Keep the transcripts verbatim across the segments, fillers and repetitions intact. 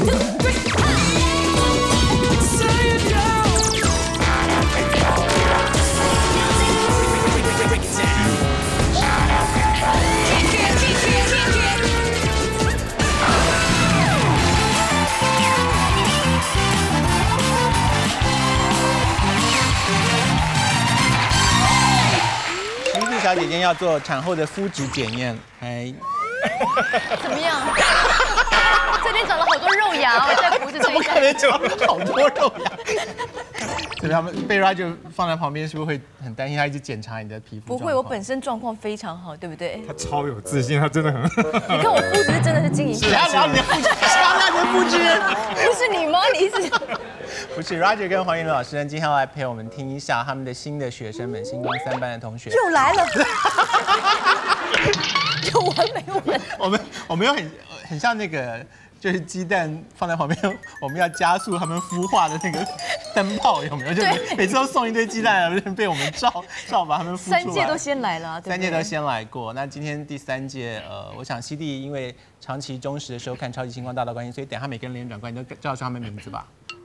小姐今天要做产后的肤质检验，哎， 怎么样？这边长了好多肉芽，我在胡子这一可能长了好多肉芽。所以他们被 Roger 放在旁边，是不是会很担心他一直检查你的皮肤？ 不会，我本身状况非常好，对不对？ 他超有自信，他真的很。 你看我肤质是真的是晶莹。 不要聊你的肤质，不要聊你的肤质。 不是你吗？你是？ 不是 Roger 跟黄韵伦老师呢，今天要来陪我们听一下他们的新的学生们，星光三班的同学又来了，有完没完？ 我们我们又很很像那个，就是鸡蛋放在旁边，我们要加速他们孵化的那个灯泡，有没有？就每次都送一堆鸡蛋，被我们照照把他们孵出来。 三届都先来了， 三届都先来过。那今天第三届，呃，我想西弟因为长期忠实的收看《超级星光大道》关系，所以等下每个人脸转过来，你都叫出他们名字吧。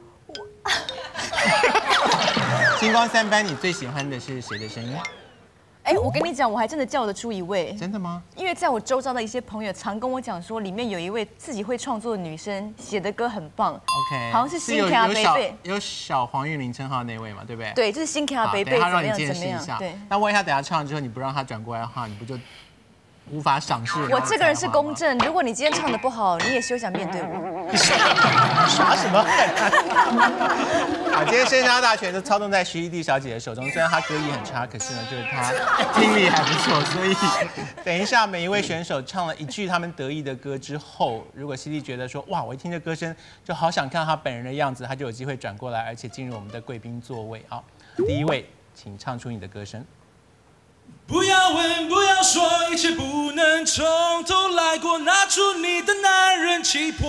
星光三班，你最喜欢的是谁的声音？ 哎，我跟你讲，我还真的叫得出一位。 真的吗？ 因为在我周遭的一些朋友常跟我讲说，里面有一位自己会创作的女生，写的歌很棒。 OK， 好像是新卡贝贝， 有小黄韵玲称号那位嘛，对不对？ 对，就是新卡贝贝。 他让你见识一下。 对。 那万一他等下唱了之后，你不让他转过来的话，你不就无法赏识？ 我这个人是公正，如果你今天唱的不好，你也休想面对我。 耍什么狠？好，今天生杀大权都操纵在徐艺娣小姐的手中。虽然她歌艺很差，可是呢，就是她听力还不错。所以等一下每一位选手唱了一句他们得意的歌之后，如果西弟觉得说哇，我一听这歌声就好想看到他本人的样子，他就有机会转过来，而且进入我们的贵宾座位。好，第一位，请唱出你的歌声。 不要问，不要说，一切不能从头来过，拿出你的男人气魄。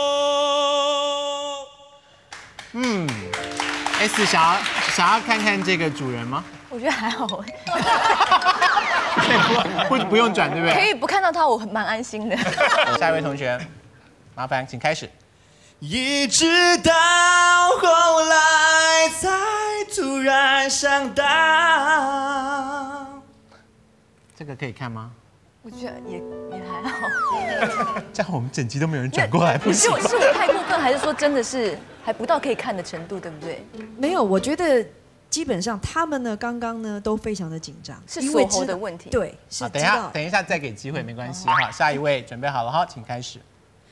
嗯 ，S 想要想要看看这个主人吗？ 我觉得还好哎。不不不用转，对不对？ 可以不看到他，我蛮安心的。 下一位同学，麻烦请开始。 一直到后来才突然想到。 这个可以看吗？ 我觉得也也还好。 这样我们整集都没有人转过来，不行。 是是我太过分，还是说真的是还不到可以看的程度，对不对？ 没有，我觉得基本上他们呢，刚刚呢都非常的紧张， 是锁喉的问题。 对，是。 等一下，等一下再给机会，没关系哈。下一位准备好了哈，请开始。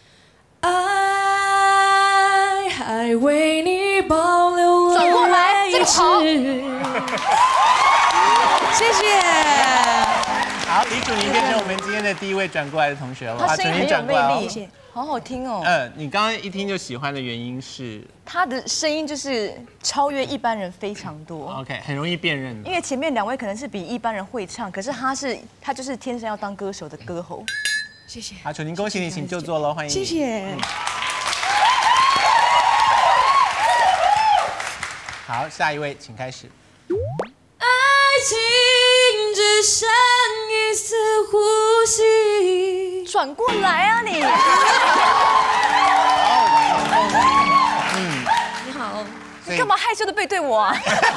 爱还为你保留了转过来，这个好。 谢谢。 好，李楚宁变成我们今天的第一位转过来的同学了。 他声音很有魅力， 谢谢。 好好听哦。 嗯，你刚刚一听就喜欢的原因是？ 他的声音就是超越一般人非常多。 OK， 很容易辨认。 因为前面两位可能是比一般人会唱，可是他是他就是天生要当歌手的歌喉。 谢谢。 好，楚宁，恭喜你，请就座喽，欢迎。 谢谢。 好，下一位，请开始。 爱情只剩一丝呼吸。 转过来啊你！ 嗯， 你好。 你干嘛害羞的背对我啊？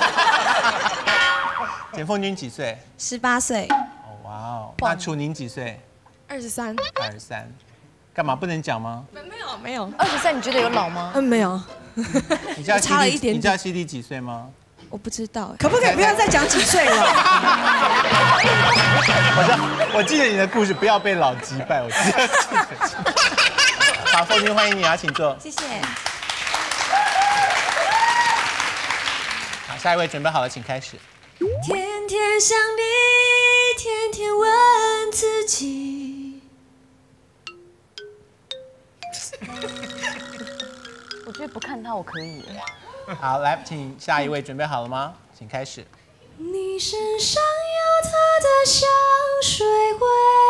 简凤君几岁？ 十八岁。 哦，哇哦。那楚宁几岁？ 二十三。 二十三。干嘛不能讲吗？ 没有没有。 二十三你觉得有老吗？ 嗯，没有。 你知道差了一点。 你知道西弟几岁吗？ 我不知道， 可不可以不要再讲几岁了？ 我知我记得你的故事，不要被老击败。我记得。好，凤君欢迎你啊，请坐。 谢谢。 好，下一位准备好了，请开始。 天天想你，天天问自己。 我觉得不看他我可以。 好，来，请下一位准备好了吗？请开始。 你身上有他的香水味，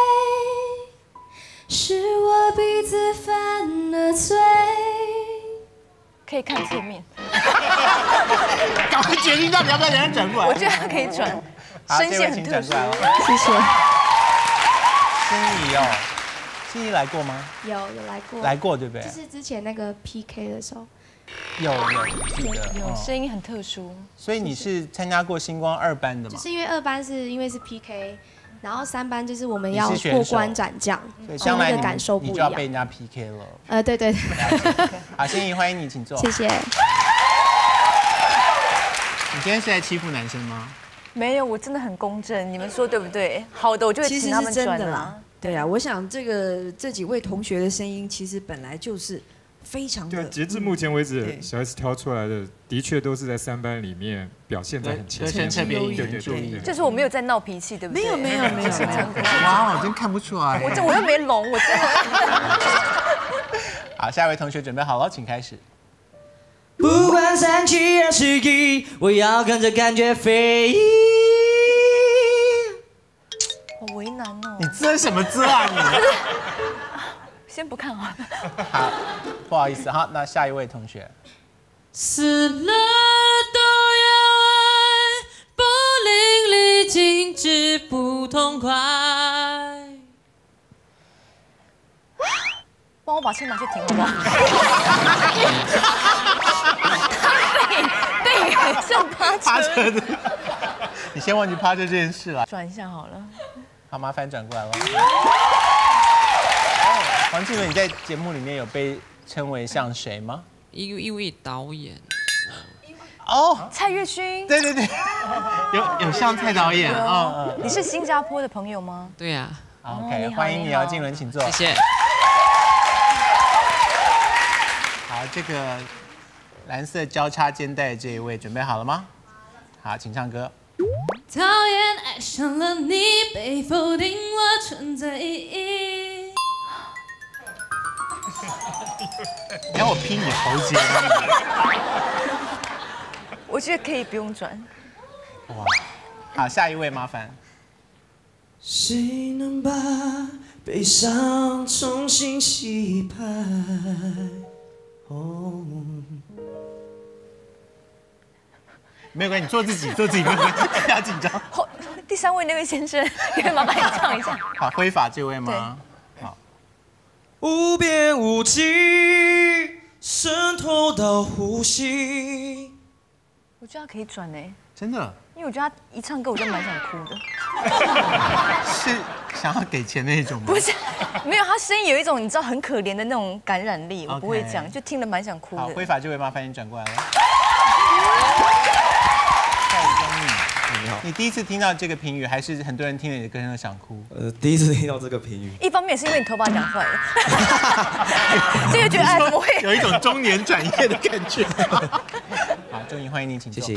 是我鼻子犯了罪。 可以看侧面。 赶快决定到底要不要让人转过来。 我觉得他可以转，声线很特殊。 谢谢。心仪哦， 心怡来过吗？ 有有来过， 来过对不对？ 就是之前那个 P K 的时候， 有有记得。 有哦声音很特殊。 所以你是参加过星光二班的吗？ 就是因为二班是因为是 P K， 然后三班就是我们你要是选手过关斩将， 所以所以那个将来你感受不一你就要被样。 人家 P K 了。 呃，对对对， 好，心怡欢迎你，请坐。 谢谢。 你今天是在欺负男生吗？ 没有，我真的很公正，你们说对不对？好的，我就会其实是请他们真的啦转啦。。 对啊，我想这个这几位同学的声音，其实本来就是非常对， 的。 截至目前为止， 对小 S 挑出来的的确都是在三班里面表现在很前歌声面。 特别引对对人注意对。 就是我没有在闹脾气，对不对？ 没有没有没有没有。 哇，我真看不出来。 我这我又没聋，我真的。 好，下一位同学准备好了，请开始。 不管三七二十一，我要跟着感觉飞。 好为难哦你。遮什么遮啊你？ 先不看好了。 好，不好意思，好，那下一位同学。 死了都要爱，不淋漓尽致不痛快。 帮我把车拿去停好不好？对对，像趴趴车。 车的，你先忘记趴车这件事了。 转一下好了。 好，麻烦转过来了。黄静茹，你在节目里面有被称为像谁吗？ 一一位导演， 哦， 蔡岳勋， 对对对，有有像蔡导演，嗯嗯。 你是新加坡的朋友吗？ 对呀、 好哦 OK， 你好欢迎你哦， 你好静伦，请坐。 谢谢。 好，这个蓝色交叉肩带的这一位准备好了吗？好，请唱歌。 讨厌爱上了你，被否定我存在意义。 你要我拼你喉结吗？ 我觉得可以不用转。 哇，好，下一位麻烦。 谁能把悲伤重新洗牌？哦， 没有关系，你做自己，做自己没有关系，不要紧张。 后第三位那位先生，可以麻烦你唱一下。 好，挥法这位吗？好， 无边无际，渗透到呼吸。 我觉得他可以转呢， 真的因为我觉得他一唱歌我就蛮想哭的。 是想要给钱那种吗？ 不是，没有，他声音有一种你知道很可怜的那种感染力，我 OK 不会讲，就听了蛮想哭好， 的。 挥法这位麻烦你转过来了。蔡宗义， 你好， 你第一次听到这个评语，还是很多人听了你的歌声都想哭？ 呃，第一次听到这个评语， 一方面也是因为你头发长出来了，这就觉得哎怎么会？ 有一种中年转业的感觉。好，钟怡，欢迎你，请坐。 谢谢。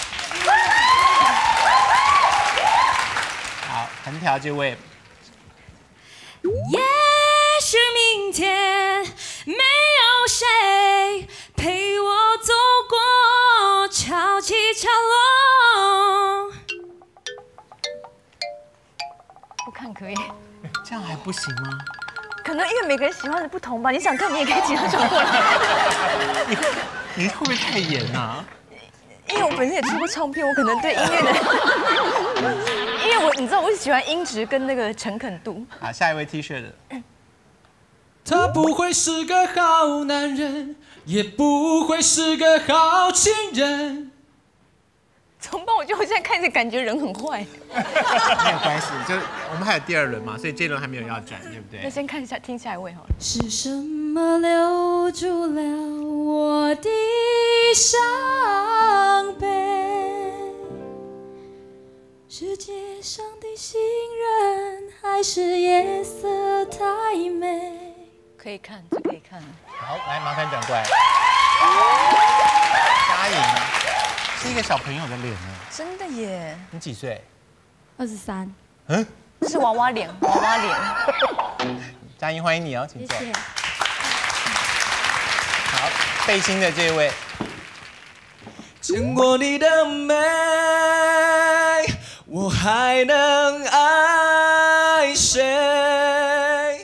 好，横条这位， 也许明天没有谁陪我走过潮起潮落。 不看可以， 这样还不行吗？ 可能因为每个人喜欢的不同吧。你想看，你也可以请他转过来。 你会你会不会太严啊？ 因为我本身也出过唱片，我可能对音乐的，因为我你知道我喜欢音质跟那个诚恳度。 好，下一位 T 恤的， 他不会是个好男人，也不会是个好情人。 怎么办？我觉得我现在看着感觉人很坏。 没有关系，就我们还有第二轮嘛，所以这轮还没有要转，对不对？ 那先看一下，听下一位好了。 是什么留住了我的伤悲？世界上的行人，还是夜色太美？ 可以看，这可以看。 好，来麻烦转过来。嘉颖是一个小朋友的脸呢， 真的耶， 你几岁？ 二十三。 嗯， 这是娃娃脸，娃娃脸。 嘉颖，欢迎你哦，请坐。 谢谢。 好，背心的这位， 见过你的美，我还能爱谁？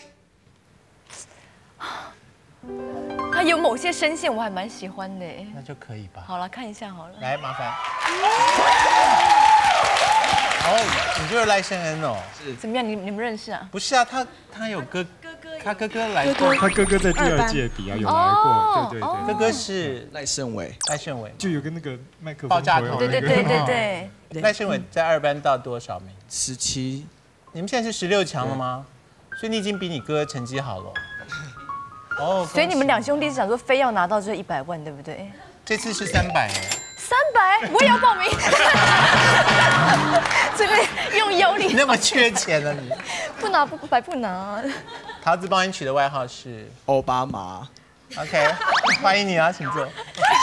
他有某些声线我还蛮喜欢的耶。 那就可以吧。 好了，看一下好了。 来，麻烦。哦，你就是赖圣恩哦？ 怎么样？你你们认识啊？ 不是啊，他他有歌， 他哥哥来过， 他哥哥在第二届比啊有来过，对对对。 哥哥是赖胜伟， 赖胜伟就有个那个麦克风爆炸头， 对对对对对。 赖胜伟在二班到多少名？ 十七。 你们现在是十六强了吗？所以你已经比你哥成绩好了。哦， 所以你们两兄弟是想说非要拿到这一百万，对不对？ 这次是三百哎。 三百，我也要报名。这边用腰力。 那么缺钱了你？ 不拿不白不拿。 桃子帮你取的外号是奥巴马。 OK， 欢迎你啊，请坐。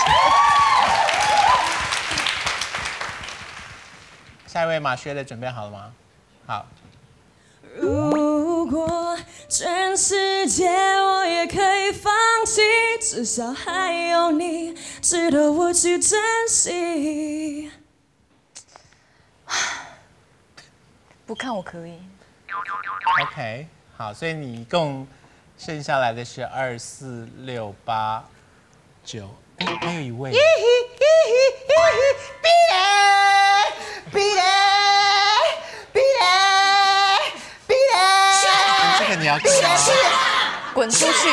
下一位马薛的准备好了吗？好。 如果全世界我也可以放弃，至少还有你值得我去珍惜。 不看我可以。 OK， 好，所以你一共剩下来的是二四六八九，哎，还有一位。这个你要滚出去！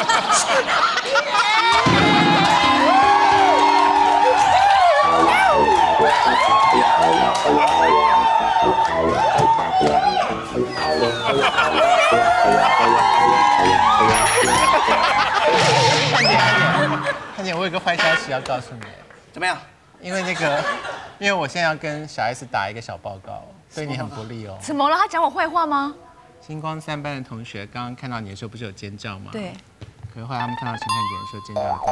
看见看见看见，我有个坏消息要告诉你。 怎么样？ 因为那个，因为我现在要跟小 S 打一个小报告，对你很不利哦。 怎么了？他讲我坏话吗？ 星光三班的同学刚刚看到你的时候，不是有尖叫吗？ 对。 可是后来他们看到陈汉典的时候，尖叫的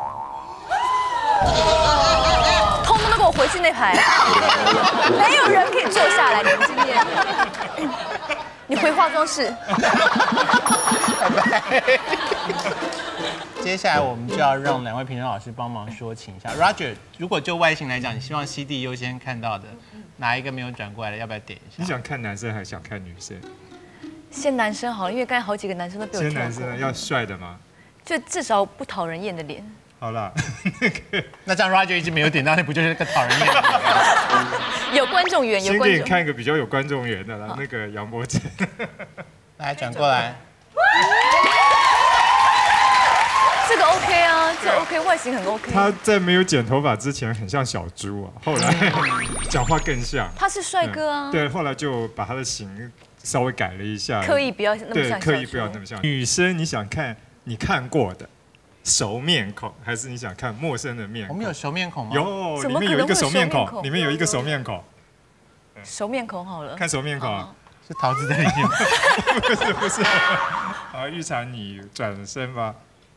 更大声。 通通都给我回去那排，没有人可以坐下来。你们今天，你回化妆室。 拜拜。接下来我们就要让两位评审老师帮忙说请一下。Roger， 如果就外形来讲，你希望 C D 优先看到的哪一个没有转过来的，要不要点一下？ 你想看男生还是想看女生？ 先男生好了，因为刚才好几个男生都被我跳过。 先男生要帅的吗？ 就至少不讨人厌的脸。 好啦，那个那这样 Roger 一直没有点到，那不就是个讨人厌的脸？ 有观众缘，有观众。 先给你看一个比较有观众缘的啦，那个杨博真。 来转过来。 这个 OK 啊，这 OK， 外形很 OK。 他在没有剪头发之前很像小猪啊，后来讲话更像。 他是帅哥啊。 对，后来就把他的型稍微改了一下， 刻意不要那么像小猪。 对，刻意不要那么像。女生，你想看你看过的熟面孔，还是你想看陌生的面孔？ 我们有熟面孔吗？ 有，里面有一个熟面孔，里面有一个熟面孔。 熟面孔好了。 看熟面孔。 是桃子在里面。 不是不是。好，玉婵你转身吧。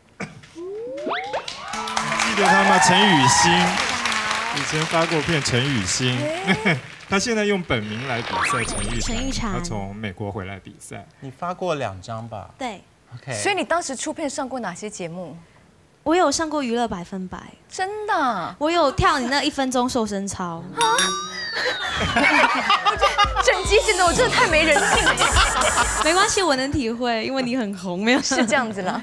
记得他吗？陈雨欣，以前发过片陈雨欣，他现在用本名来比赛。陈玉陈玉婵， 他从美国回来比赛。 你发过两张吧？ 对。 OK。 所以你当时出片上过哪些节目？ 我有上过娱乐百分百。 真的？ 我有跳你那一分钟瘦身操。啊！ 我觉得整集显得我真的太没人性了。 没关系，我能体会，因为你很红，没有是这样子啦。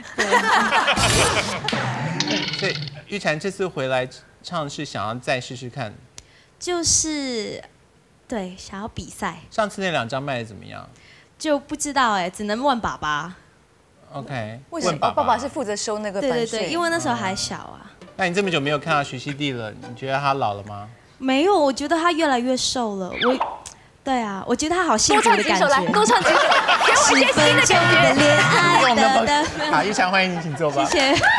所以玉婵这次回来唱是想要再试试看， 就是对想要比赛。 上次那两张卖的怎么样？ 就不知道哎，只能问爸爸。 OK， 为什么？爸爸是负责收那个版税。 对对对，因为那时候还小啊。 那你这么久没有看到徐熙娣了，你觉得她老了吗？ 没有，我觉得她越来越瘦了。我，对啊，我觉得她好幸福的感觉。 多唱几首，给我一些新的感觉。 不用那么好，玉婵欢迎你，请坐吧。 谢谢。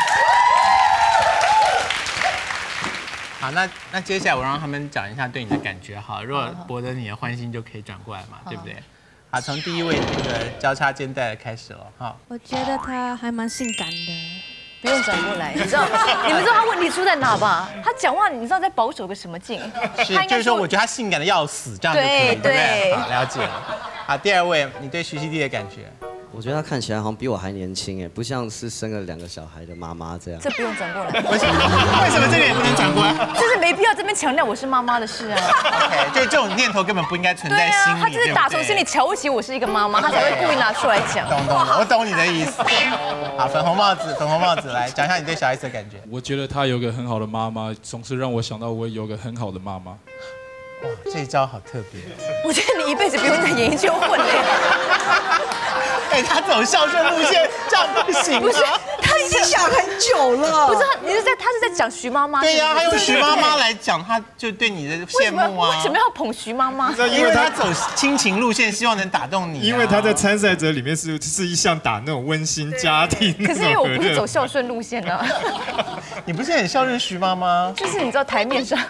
好，那那接下来我让他们讲一下对你的感觉。好，如果博得你的欢心，就可以转过来嘛，对不对？好，从第一位这个交叉肩带开始了哈。 我觉得他还蛮性感的。 不用转过来，你知道？你们知道他问题出在哪吧？他讲话，你知道在保守个什么劲？ 是，就是说，我觉得他性感的要死，这样就可以，对不对？好，了解了。好，第二位，你对徐熙娣的感觉？ 我觉得她看起来好像比我还年轻哎，不像是生了两个小孩的妈妈这样。 这不用转过来。 为什么？为什么这个也不能转过来？ 就是没必要这边强调我是妈妈的事啊。 OK， 就这种念头根本不应该存在心里。 他就是打从心里瞧不起我是一个妈妈，他才会故意拿出来讲。 懂懂，我懂你的意思。好，粉红帽子，粉红帽子，来讲一下你对小 S 的感觉。 我觉得她有个很好的妈妈，总是让我想到我有个很好的妈妈。 哇，这一招好特别。 我觉得你一辈子不用在演艺圈混了。 哎，他走孝顺路线，这样不行。 不是，他已经想很久了。 不是，你是在他是在讲徐妈妈？ 对呀，他用徐妈妈来讲，他就对你的羡慕啊。 为什么要捧徐妈妈？ 因为他走亲情路线，希望能打动你。 因为他在参赛者里面是是一向打那种温馨家庭。 可是因为我不是走孝顺路线的。 你不是很孝顺徐妈妈？ 就是你知道台面上。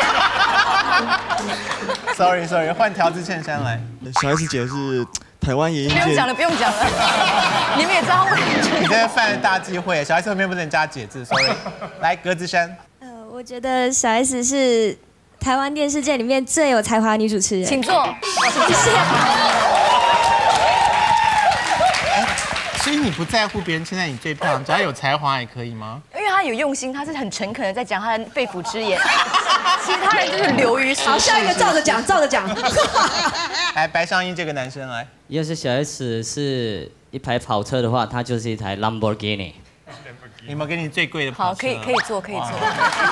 Sorry Sorry， 换条子衬衫来。 小 S 姐是台湾演艺界。 不用讲了，不用讲了。你们也知道为什么？ 你在犯了大忌讳，小 S 后面不能加解字 ，Sorry。来，格子衫。 呃，我觉得小 S 是台湾电视界里面最有才华的女主持人。 请坐。谢谢。 所以你不在乎别人称赞你最漂亮，只要有才华也可以吗？ 因为他有用心，他是很诚恳的在讲他的肺腑之言，其他人就是流于俗。 好，下一个照着讲，照着讲。 来，白上衣这个男生来。 要是小 S 是一台跑车的话，他就是一台 Lamborghini。 有没有给你最贵的跑车？ 好，可以可以坐，可以坐。好，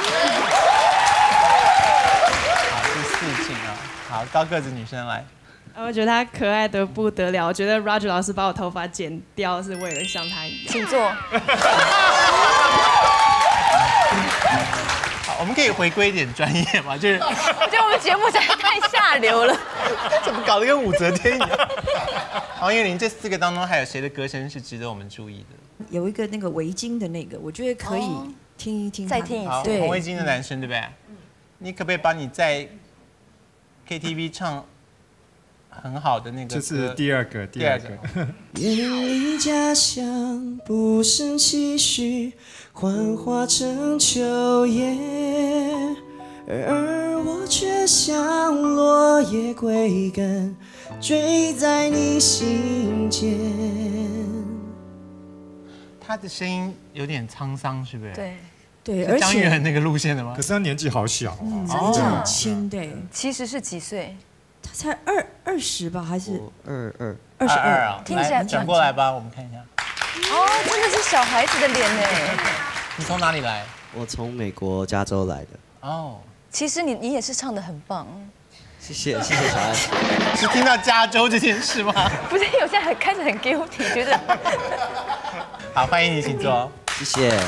第四景啊，好，高个子女生来。 我觉得她可爱的不得了，我觉得 Roger 老师把我头发剪掉是为了像她一样。 请坐。 好，我们可以回归一点专业吗？就是， 我觉得我们节目实在太下流了， 怎么搞得跟武则天一样？黄韵玲，这四个当中还有谁的歌声是值得我们注意的？ 有一个那个围巾的那个，我觉得可以听一听， 再听一次。 对， 红围巾的男生对不对？你可不可以把你在 K T V 唱很好的那个？ 这是第二个，第二个。 远离家乡，不胜唏嘘，幻化成秋叶，而我却像落叶归根，坠在你心间。 他的声音有点沧桑，是不是？ 对。 对，而且张宇恒那个路线的吗？ 可是他年纪好小啊， 真的很轻，对。 其实是几岁？ 他才二二十吧，还是二二二十二啊？ 听起来转过来吧，我们看一下。 哦，真的是小孩子的脸呢。 你从哪里来？ 我从美国加州来的。 哦， 其实你你也是唱得很棒。 谢谢谢谢小 S。 是听到加州这件事吗？ 不是，我现在很开始很 guilty， 觉得。 好，欢迎你，请坐。 谢谢。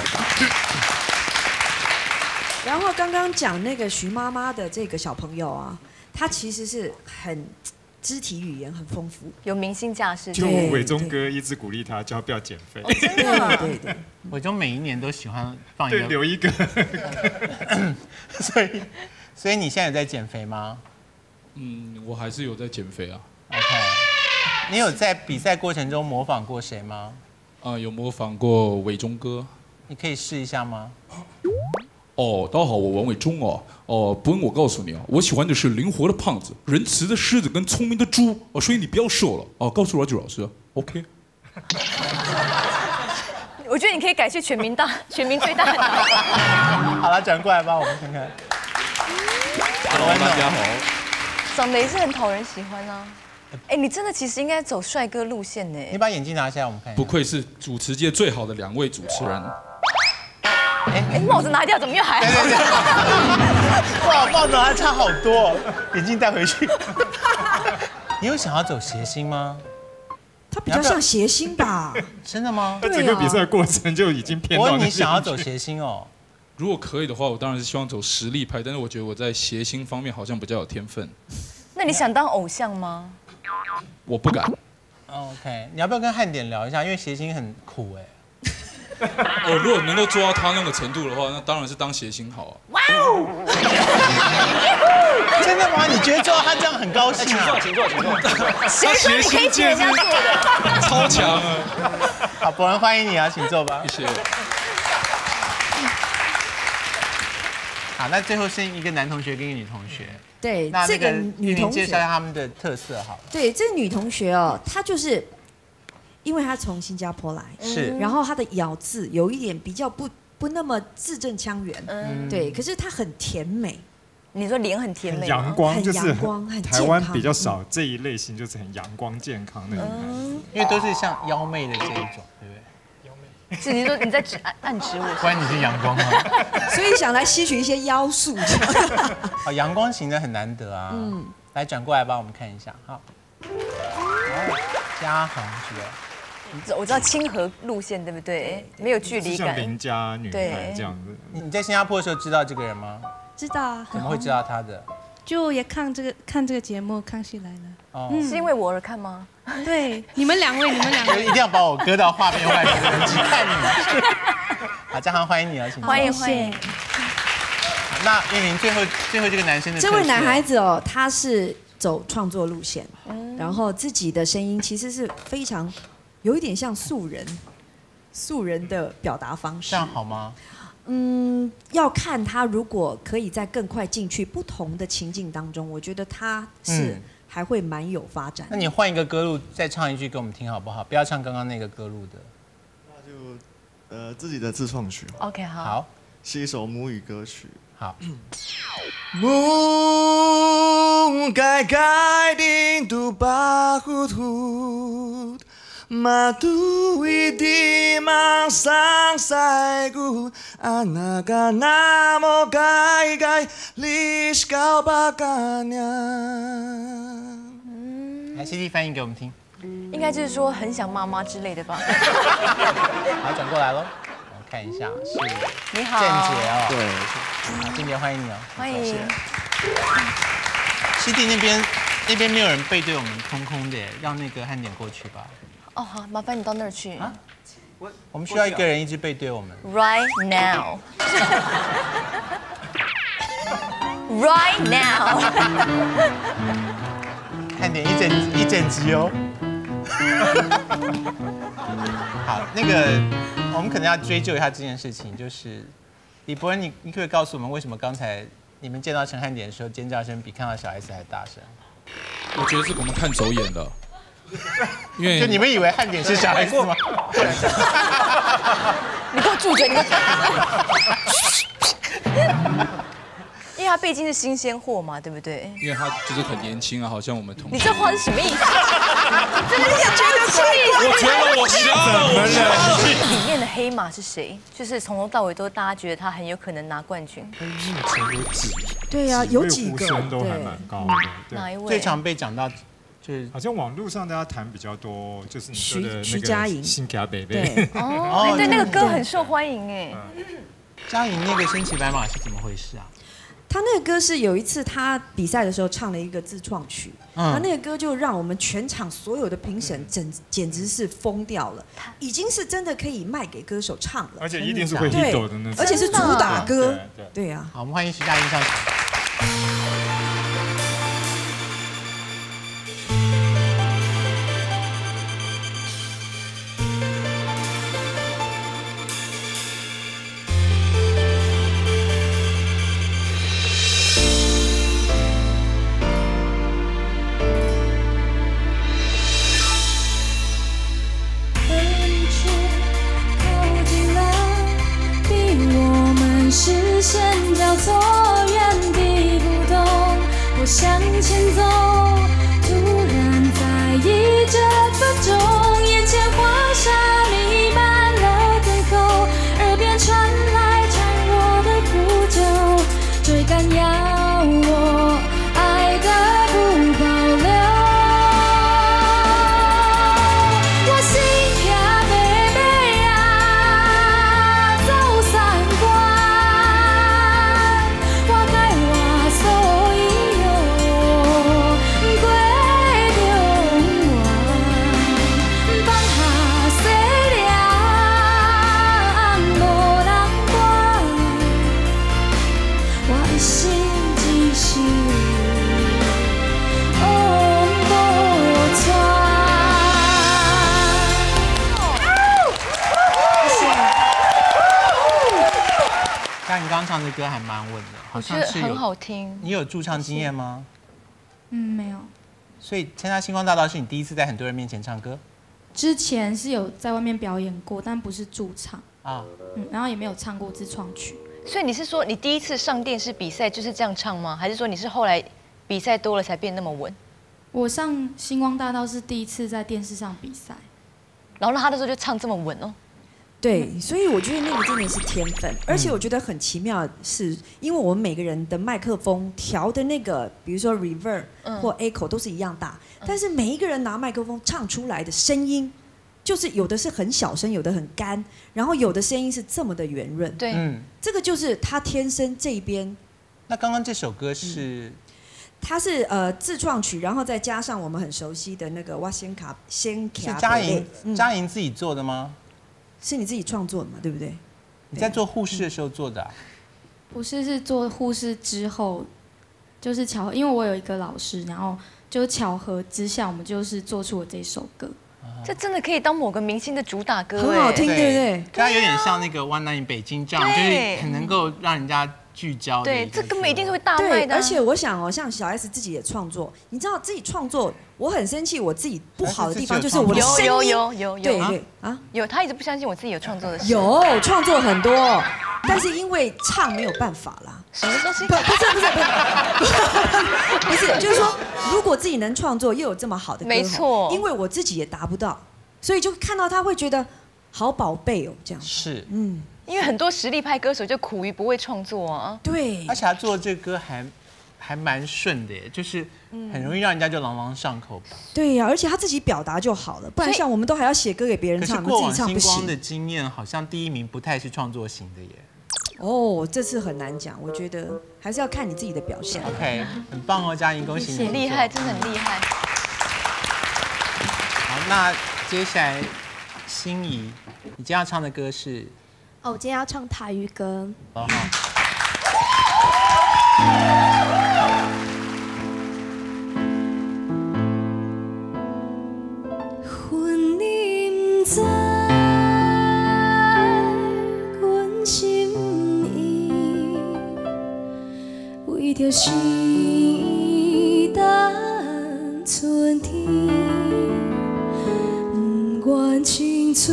然后刚刚讲那个徐妈妈的这个小朋友啊，他其实是很肢体语言很丰富， 有明星架势。 就伟忠哥一直鼓励他，叫他不要减肥。 哦、真的， 对对。 伟忠每一年都喜欢放一个， 对，留一个。 所以，所以你现在有在减肥吗？ 嗯，我还是有在减肥啊。 OK， 你有在比赛过程中模仿过谁吗？ 啊、呃，有模仿过伟忠哥。 你可以试一下吗？ 哦，大家好，我王伟忠哦。哦，不用我告诉你啊，我喜欢的是灵活的胖子、仁慈的狮子跟聪明的猪哦，所以你不要瘦了哦。告诉 Roger 老师 ，OK。 我觉得你可以改去全民大，全民最大的。 好了，转过来吧，我们看看。 Hello， 大家好。 长得也是很讨人喜欢啊。哎，你真的其实应该走帅哥路线呢。 你把眼镜拿下来，我们看一下。 不愧是主持界最好的两位主持人。 哎，帽子拿掉，怎么又还？ 对对对。哇，帽子还差好多，眼镜带回去。你有想要走谐星吗？ 他比较像谐星吧？ 真的吗？ 他整个比赛过程就已经偏到。 我问你想要走谐星哦？ 如果可以的话，我当然是希望走实力派，但是我觉得我在谐星方面好像比较有天分。 那你想当偶像吗？ 我不敢。 OK， 你要不要跟汉典聊一下？因为谐星很苦哎。 哦，如果能够做到他那个程度的话，那当然是当谐星好啊。 哇哦！ 真的吗？你觉得做到他这样很高兴啊？ 请坐，请坐，请坐。 谁说你可以请人家做的？ 超强啊！ 好，博文欢迎你啊，请坐吧。 谢谢。 好，那最后剩一个男同学跟一个女同学。 对， 那这个女同学介绍一下他们的特色好了。 对，这个女同学哦，她就是。因为她从新加坡来， 是， 然后她的咬字有一点比较不不那么字正腔圆，嗯，对，可是她很甜美。 你说脸很甜美， 阳光就是阳光，很台湾比较少这一类型，就是很阳光健康那种感觉， 因为都是像妖媚的这一种，对不对？妖媚。 是你说你在指暗暗指我？ 关你是阳光吗？ 所以想来吸取一些妖素。 好，阳光型的很难得啊。嗯，来转过来帮我们看一下，好。嘉航是不是？ 我知道亲和路线，对不对？没有距离感， 像邻家女孩这样子。 你在新加坡的时候知道这个人吗？ 知道啊。 怎么会知道他的？ 就也看这个看这个节目《康熙来了》。 哦， 是因为我而看吗？ 对，你们两位，你们两位一定要把我搁到画面外面，只看你。好，嘉航欢迎你啊，请欢迎欢迎。 那燕玲最后最后这个男生的这位男孩子哦，他是走创作路线，然后自己的声音其实是非常有一点像素人，素人的表达方式。 这样好吗？ 嗯，要看他如果可以在更快进去不同的情境当中，我觉得他是还会蛮有发展。 那你换一个歌路再唱一句给我们听好不好？不要唱刚刚那个歌路的。 那就呃自己的自创曲。 OK， 好。 好， 是一首母语歌曲。 好。 Mung kai kai ding tu bahut hut Matu di mang sang sai gu Anaga namo gai gai lish kau bakanya 来 ，C D 翻译给我们听。 应该就是说很想妈妈之类的吧。 好，转过来喽。看一下，是你好， 郑杰哦， 对， 好，郑杰欢迎你哦， 欢迎。 西弟那边那边没有人背对我们，空空的，让那个汉典过去吧。 哦，好，麻烦你到那儿去。啊， 我我们需要一个人一直背对我们。 Right now. Right now. 汉典一整一整集哦。好，那个。我们可能要追究一下这件事情，就是李博恩，你你可不可以告诉我们，为什么刚才你们见到陈汉典的时候，尖叫声比看到小 S 还大声？ 我觉得是我们看走眼了，因为就你们以为汉典是小 S 吗？ 你给我住嘴！你给我。因为他毕竟是新鲜货嘛，对不对？ 因为他就是很年轻啊，好像我们同。 你这话是什么意思？真的是觉得气！ 我觉得我瞎了，我瞎了。 里面的黑马是谁？就是从头到尾都大家觉得他很有可能拿冠军。 目前有几？ 对呀，有几个都还蛮高的。 哪一位？ 最常被讲到就是好像网络上大家谈比较多，就是你说的那个新卡北北。哦，对，那个歌很受欢迎哎。 嘉颖那个身骑白马是怎么回事啊？ 他那个歌是有一次他比赛的时候唱了一个自创曲，嗯、他那个歌就让我们全场所有的评审整简直是疯掉了，已经是真的可以卖给歌手唱了， 而且一定是会 hit 的那种， 而且是主打歌，对呀、啊。 好，我们欢迎徐佳莹上场。 视线交错，原地不动，我向前走，突然在意这分钟，眼前黄沙弥漫了天空，耳边传来孱弱的呼救，追赶要我爱的不保留。我心跳妹妹啊，走三关。 但你刚刚唱的歌还蛮稳的，好像是有很好听。 你有驻唱经验吗？ 嗯，没有。 所以参加星光大道是你第一次在很多人面前唱歌？ 之前是有在外面表演过，但不是驻唱啊。 嗯，然后也没有唱过自创曲。 所以你是说你第一次上电视比赛就是这样唱吗？还是说你是后来比赛多了才变那么稳？ 我上星光大道是第一次在电视上比赛， 然后他那时候就唱这么稳哦。 对，所以我觉得那个真的是天分，而且我觉得很奇妙的是，因为我们每个人的麦克风调的那个，比如说 reverb 或 echo 都是一样大，但是每一个人拿麦克风唱出来的声音就是有的是很小声，有的很干，然后有的声音是这么的圆润。 对， 嗯， 这个就是他天生这一边。 那刚刚这首歌是？ 它是呃自创曲，然后再加上我们很熟悉的那个哇仙卡仙卡。 是佳莹佳莹自己做的吗？ 是你自己创作的嘛？对不对？ 你在做护士的时候做的、啊？ 不是，是做护士之后，就是巧，因为我有一个老师，然后就巧合之下，我们就是做出了这首歌。 这真的可以当某个明星的主打歌， 很好听，对不对？ 它有点像那个《One Night in 北京》这样，就是很能够让人家聚焦。 对，这根本一定是会大卖的。 而且我想哦，像小 S 自己也创作，你知道自己创作，我很生气，我自己不好的地方就是我的声音。 有有有有对对啊，有他一直不相信我自己有创作的。 有创作很多，但是因为唱没有办法啦。 什么东西？ 不不是不是不是，不是，就是说，如果自己能创作，又有这么好的歌， 没错， 因为我自己也达不到，所以就看到他会觉得好宝贝哦，这样是， 嗯， 因为很多实力派歌手就苦于不会创作啊， 对， 而且他做这歌还还蛮顺的耶，就是很容易让人家就朗朗上口吧。 对呀、啊，而且他自己表达就好了，不然像我们都还要写歌给别人唱， 可是过往自己唱不行。 星光的经验好像第一名不太是创作型的耶。 哦，这次很难讲，我觉得还是要看你自己的表现。 OK， 很棒哦，佳莹，恭喜你！ 很厉害，真的很厉害。 好，那接下来心怡，你今天要唱的歌是？ 哦，我今天要唱台语歌。 哦好。 为着是等春天，不愿青春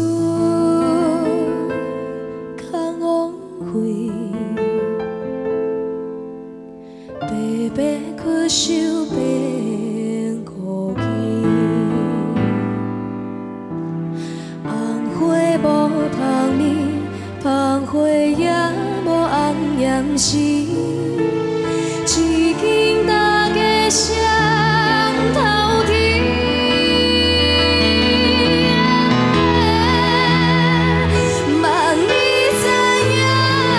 空枉费，白白屈受变孤寂，红花无香念，芳花也无红艳时。至今大家双头天，万你知影，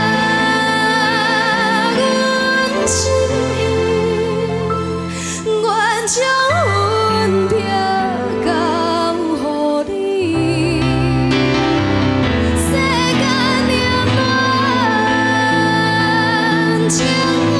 阮心意，愿将阮拼交予你，世间冷暖情。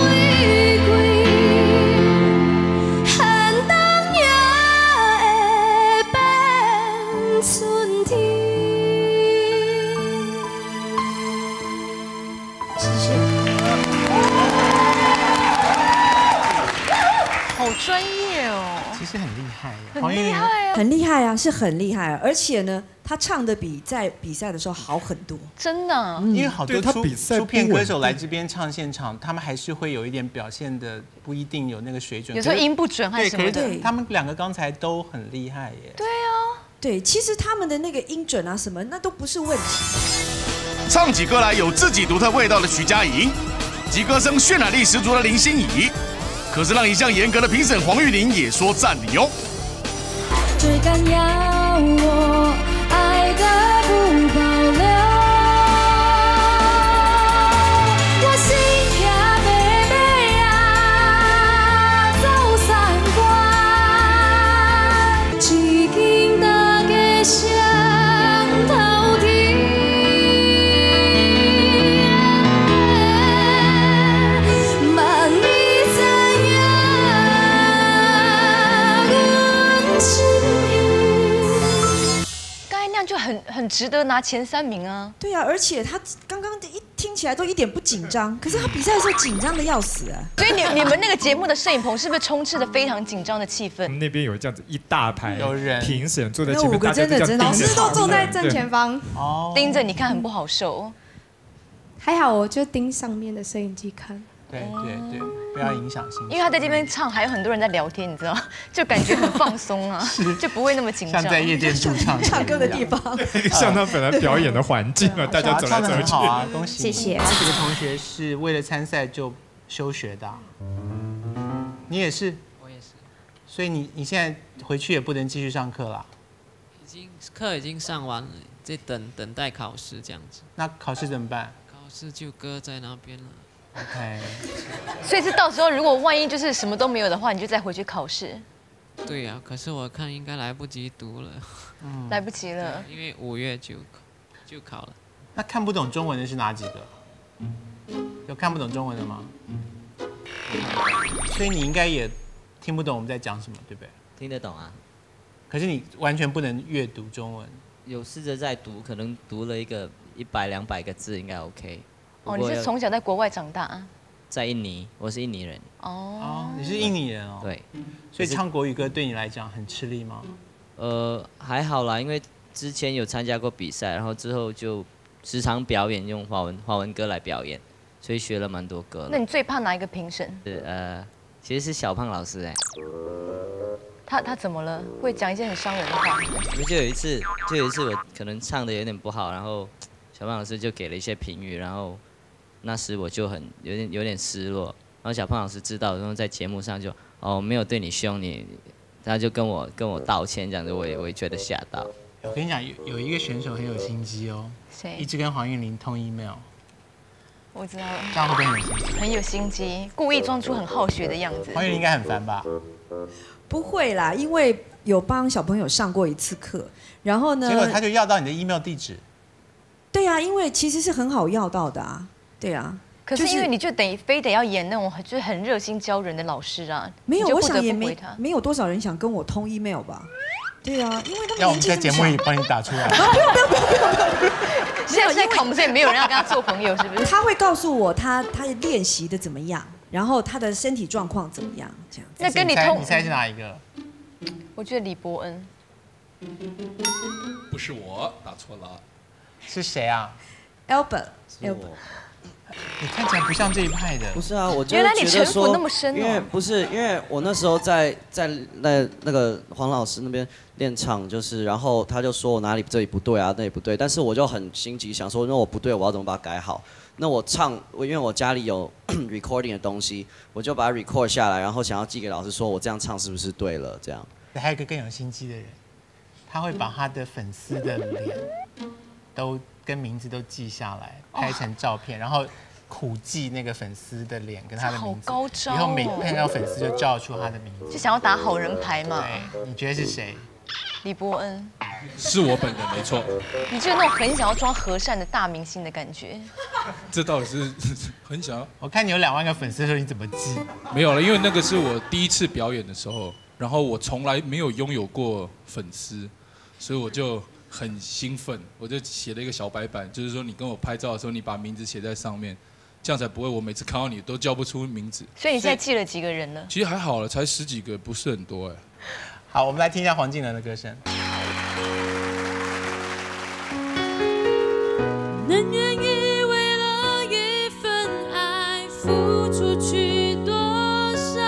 专业哦， 其实很厉害耶， 很厉害啊， 很厉害啊，是很厉害啊！而且呢，他唱的比在比赛的时候好很多， 真的、啊。 因为好多出出片歌手来这边唱现场，他们还是会有一点表现的不一定有那个水准， 有时候音不准还是什么的。 对，他们两个刚才都很厉害耶。 对啊， 对，其实他们的那个音准啊什么，那都不是问题。 唱起歌来有自己独特味道的徐佳莹，及歌声渲染力十足的林心怡。可是让一向严格的评审黄玉玲也说赞你哦。 最敢要我爱的不保留，我心遐白白啊走三关，至今大家双头天，万你。 就很很值得拿前三名啊！ 对啊，而且他刚刚一听起来都一点不紧张，可是他比赛的时候紧张的要死啊！ 所以你你们那个节目的摄影棚是不是充斥着非常紧张的气氛？ 我们那边有这样子一大排有人评审坐在那五个真的真的， 老师都坐在正前方， 哦，盯着你看很不好受。 还好，我就盯上面的摄影机看。 对对对，不要影响心情。 因为他在这边唱，还有很多人在聊天，你知道，就感觉很放松啊，就不会那么紧张。 像在夜店驻唱唱歌的地方， 像他本来表演的环境啊，大家走来走去。 好啊，恭喜！ 谢谢。 这个同学是为了参赛就休学的，你也是？ 我也是。 所以你你现在回去也不能继续上课了？ 已经课已经上完了，在等等待考试这样子。 那考试怎么办？ 考试就搁在那边了。 OK。 所以是到时候如果万一就是什么都没有的话，你就再回去考试。 对呀、啊，可是我看应该来不及读了。 嗯，来不及了。 因为五月就就考了。 那看不懂中文的是哪几个？有看不懂中文的吗？所以你应该也听不懂我们在讲什么，对不对？ 听得懂啊。 可是你完全不能阅读中文。 有试着在读，可能读了一个一百两百个字应该 OK。 哦，你是从小在国外长大啊？ 在印尼，我是印尼人。 哦， 你是印尼人哦。 对。 所以唱国语歌对你来讲很吃力吗？ 呃，还好啦，因为之前有参加过比赛，然后之后就时常表演用华文华文歌来表演，所以学了蛮多歌了。 那你最怕哪一个评审？ 是呃，其实是小胖老师哎。 他他怎么了？会讲一些很伤人的话。 就有一次，就有一次我可能唱的有点不好，然后小胖老师就给了一些评语，然后那时我就很有点有点失落。然后小胖老师知道，然后在节目上就哦没有对你凶你，他就跟我跟我道歉这样子，我也我也觉得吓到。 我跟你讲，有有一个选手很有心机哦， 谁？ 一直跟黄韵玲通 email。 我知道了。 这样会不会很有心机？ 很有心机，故意装出很好学的样子。 黄韵玲应该很烦吧？ 不会啦，因为有帮小朋友上过一次课，然后呢， 结果他就要到你的 email 地址。 对呀、啊，因为其实是很好要到的啊，对啊。 可是因为你就得非得要演那种就是很热心教人的老师啊， 没有，我想也没他没有多少人想跟我通 email 吧？对啊，因为他们要我们在节目里帮你打出来。 啊，不用不用不用不用不用。 现在在考我们这里没有人要跟他做朋友，是不是？ 他会告诉我他他练习的怎么样，然后他的身体状况怎么样，这样。 那跟你通， 你猜是哪一个？ 我觉得李伯恩。 不是我，打错了。 是谁啊 ？Albert，Albert。 你看起来不像这一派的。 不是啊，我就原来你觉得说， 那么深哦。 因为不是，因为我那时候在在那那个黄老师那边练唱，就是然后他就说我哪里这里不对啊，那里不对，但是我就很心急，想说那我不对，我要怎么把它改好？那我唱，我因为我家里有recording 的东西，我就把它 record 下来，然后想要寄给老师，说我这样唱是不是对了？这样。 还有一个更有心机的人，他会把他的粉丝的脸都跟名字都记下来，拍成照片，然后苦记那个粉丝的脸跟他的名字。 好高招哦！ 以后每看到粉丝就叫出他的名字， 就想要打好人牌嘛。 对，你觉得是谁？ 李伯恩。 是我本人没错。 你就是那种很想要装和善的大明星的感觉。 这到底是很想要？ 我看你有两万个粉丝的时候，你怎么记？ 没有了，因为那个是我第一次表演的时候。然后我从来没有拥有过粉丝，所以我就很兴奋，我就写了一个小白板，就是说你跟我拍照的时候，你把名字写在上面，这样才不会我每次看到你都叫不出名字。 所以你现在记了几个人呢？ 其实还好了，才十几个，不是很多哎。 好，我们来听一下黄靖伦的歌声。 能愿意为了一份爱付出去多少？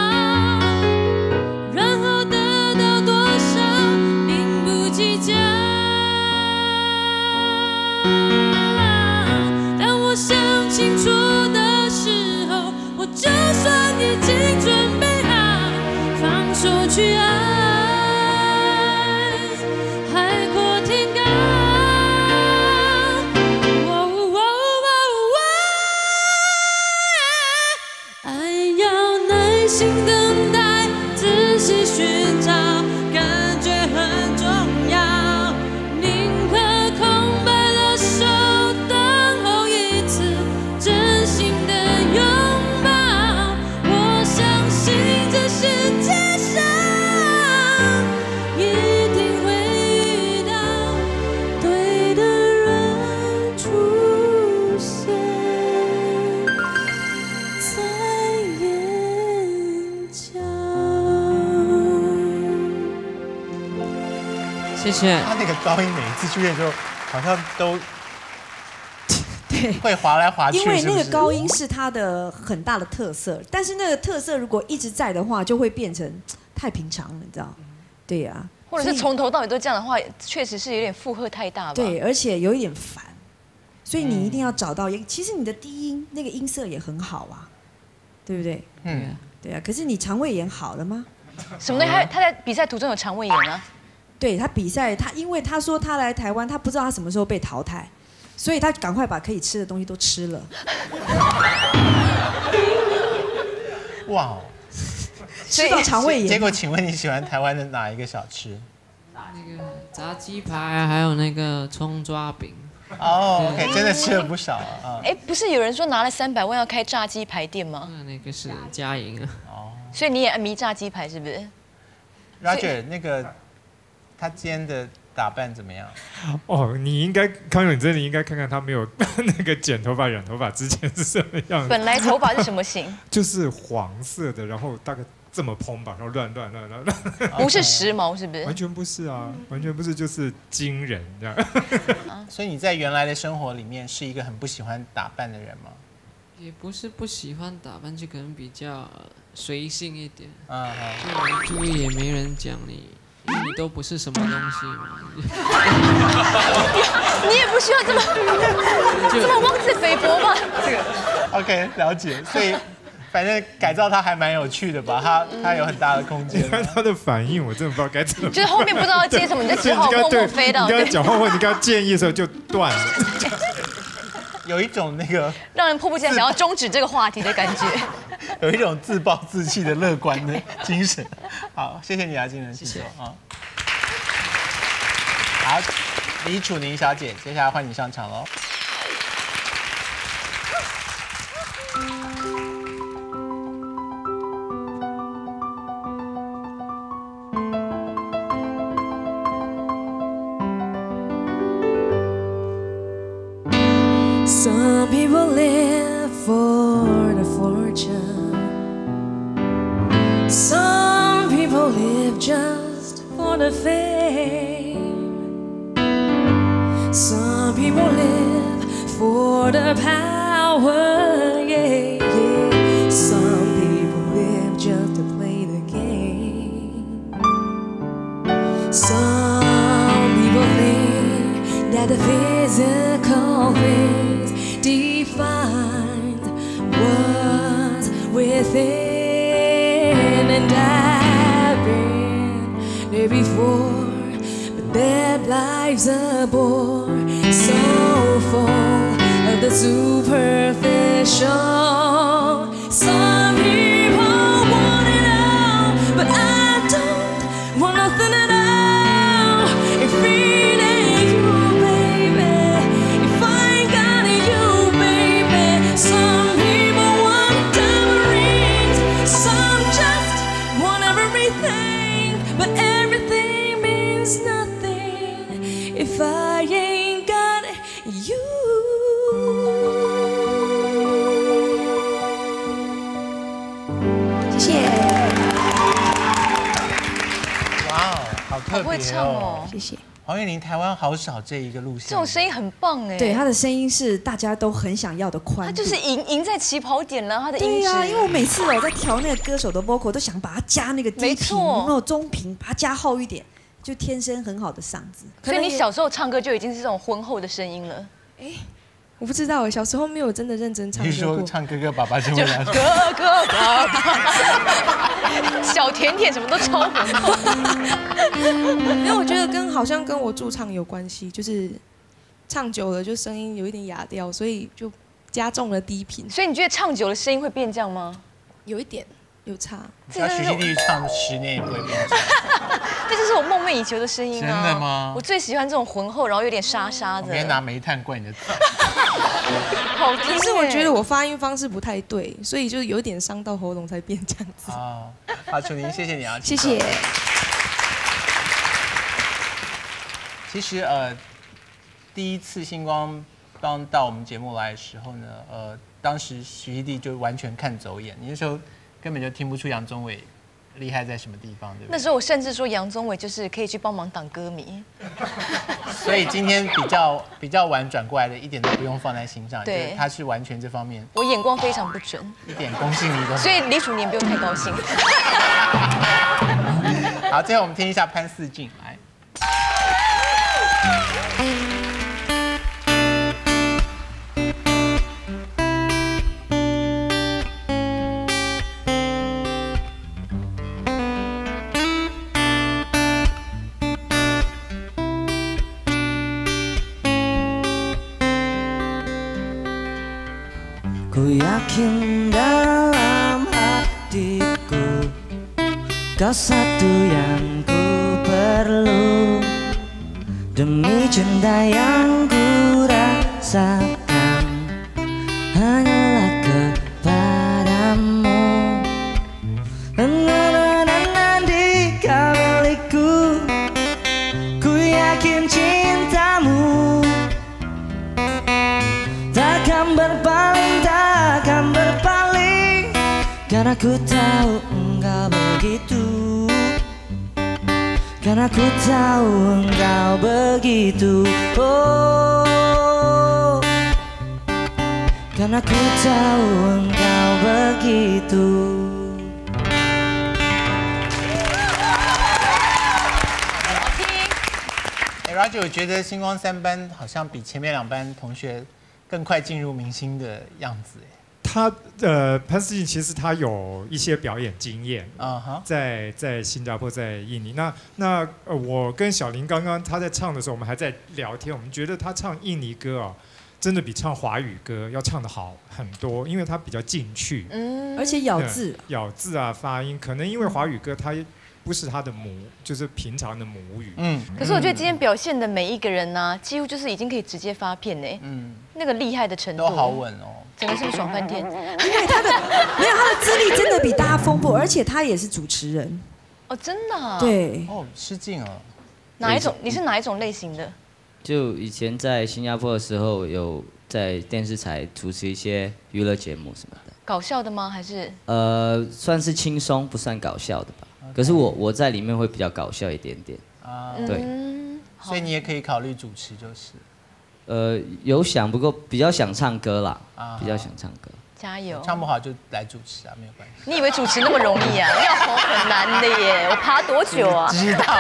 然后得到多少，并不计较。当我想清楚的时候，我就算已经准备好放手去爱。海阔天高。哦哦哦爱要耐心等待。仔细寻找，感觉很重要。宁可空白了手，等候一次真心的拥抱。我相信这世界上一定会遇到对的人出现在眼角。谢谢。 他那个高音每一次出现的时候，好像都对会滑来滑去， 因为那个是不是高音是他的很大的特色，但是那个特色如果一直在的话，就会变成太平常了，你知道？对呀、啊， 或者是从头到尾都这样的话，确实是有点负荷太大吧？ 对，而且有一点烦，所以你一定要找到一个。其实你的低音那个音色也很好啊，对不对？ 嗯， 对啊。可是你肠胃炎好了吗？ 什么东西？他他在比赛途中有肠胃炎啊？ 对他比赛，他因为他说他来台湾，他不知道他什么时候被淘汰，所以他赶快把可以吃的东西都吃了。 哇哦！ 吃到肠胃炎。 结果，请问你喜欢台湾的哪一个小吃？ 那个炸鸡排啊，还有那个葱抓饼。 哦 ，OK， 真的吃了不少啊。 哎，不是有人说拿了三百万要开炸鸡排店吗？ 那个是嘉莹啊。 哦。 所以你也迷炸鸡排是不是 ？Roger， 那个他今天的打扮怎么样？ 哦，你应该康永，你真的应该看看他没有那个剪头发、染头发之前是什么样子。 本来头发是什么型？ 就是黄色的，然后大概这么蓬吧，然后乱乱乱乱乱。 不是时髦是不是？ 完全不是啊，完全不是，就是惊人这样。 所以你在原来的生活里面是一个很不喜欢打扮的人吗？ 也不是不喜欢打扮，就可能比较随性一点。 嗯， 就没注意也没人讲你。因为你都不是什么东西嘛， 你也不需要这么这么妄自菲薄吧？ 这个 OK 了解，所以反正改造它还蛮有趣的吧，它它有很大的空间。 你看他的反应，我真的不知道该怎么。 就是后面不知道接什么，你就只好默默飞到。 你刚才讲话或你刚刚建议的时候就断了， 有一种那个让人迫不及待想要终止这个话题的感觉。 有一种自暴自弃的乐观的精神。好，谢谢你啊，金人系统啊。好，李楚宁小姐，接下来换你上场喽。 Some people live for the fortune. Some people live just for the fame. Some people live for the power, yeah, yeah. Some people live just to play the game. Some people think that the physical things define what's within, and I've been there before, but their lives are bore, so full of the superficial. Some people want it all, but I don't want nothing at all. If it ain't you, baby, if I ain't got you, baby. Some people want diamond rings, some just want everything, but everything means nothing if I ain't got you. 谢谢。 哇哦，好特别哦！ 好会唱哦， 谢谢。 黄韵玲，台湾好少这一个路线， 这种声音很棒哎。 对，他的声音是大家都很想要的宽度， 他就是赢赢在起跑点了，他的音质。 对呀、啊，因为我每次我在调那个歌手的 vocal， 都想把它加那个低频，然后中频，把它加厚一点，就天生很好的嗓子。 所以你小时候唱歌就已经是这种浑厚的声音了。 哎，我不知道哎，小时候没有真的认真唱歌过。 你说唱哥哥爸爸就会来哥哥爸爸，小甜甜什么都超浑厚。 因为我觉得跟好像跟我驻唱有关系，就是唱久了就声音有一点哑掉，所以就加重了低频。 所以你觉得唱久了声音会变这样吗？ 有一点，有差。 那徐熙娣唱十年也不会变这样。 这就是我梦寐以求的声音啊！ 真的吗？ 我最喜欢这种浑厚，然后有点沙沙的。 我别拿煤炭灌你的嘴。 好听。 可是我觉得我发音方式不太对，所以就有点伤到喉咙才变这样子。 哦，好，楚宁，谢谢你啊， 谢谢。 其实呃，第一次星光刚到我们节目来的时候呢，呃，当时徐熙娣就完全看走眼，你那时候根本就听不出杨宗纬厉害在什么地方，对不对？ 那时候我甚至说杨宗纬就是可以去帮忙挡歌迷。 所以今天比较比较晚转过来的，一点都不用放在心上， 对， 他是完全这方面， 我眼光非常不准， 一点公信力都没有。 所以李楚宁不用太高兴。 好，最后我们听一下潘四晋来。 Ku yakin dalam hatiku kau satu yang ku perlu. Demi cinta yang ku rasakan hanyalah kepadamu. Nananana di kau milikku, ku yakin cintamu takkan berpaling, takkan berpaling, karena ku tahu engkau begitu, karena ku tahu engkau begitu. Oh, karena ku tahu engkau begitu. 哎 ，Roger， 我觉得星光三班好像比前面两班同学更快进入明星的样子。 他呃，潘思静其实他有一些表演经验啊哈， 在在新加坡，在印尼。那那呃，我跟小林刚刚他在唱的时候，我们还在聊天，我们觉得他唱印尼歌啊，真的比唱华语歌要唱得好很多，因为他比较进去， 嗯，而且咬字、 嗯、咬字啊，发音，可能因为华语歌它不是他的母，就是平常的母语。嗯。 可是我觉得今天表现的每一个人呢、啊，几乎就是已经可以直接发片呢。嗯。那个厉害的程度。 都好稳哦。 整个是不是爽翻天？ 因为他的没有他的资历真的比大家丰富，而且他也是主持人。 哦，真的、啊。 对。 哦，失敬哦。 哪一种？你是哪一种类型的？ 就以前在新加坡的时候，有在电视台主持一些娱乐节目什么的。 搞笑的吗？还是？ 呃，算是轻松，不算搞笑的吧。Okay. 可是我我在里面会比较搞笑一点点。啊。对。 嗯、 所以你也可以考虑主持，就是。 呃，有想，不过比较想唱歌啦，啊、比较想唱歌。 加油！ 唱不好就来主持啊，没有关系。 你以为主持那么容易啊？要红很难的耶！我爬多久啊？ 知道。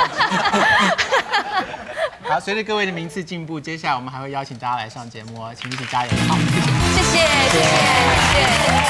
好，随着各位的名次进步，接下来我们还会邀请大家来上节目哦，请一起加油！好，谢谢， 谢谢，谢谢，谢谢。